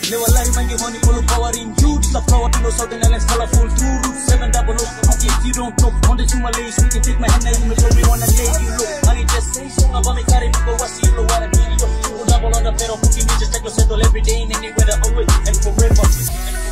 Wallahi mangi honey full of power in you. The flower to the southern islands colorful through route 700. Okay, if you don't know, on the Sumalese, we can take my hand and you may show me on a day you look. I just say so, I'm gonna carry people what see you what I mean. You double on the pedal, cooking me just like a settle every day and anywhere away and forever.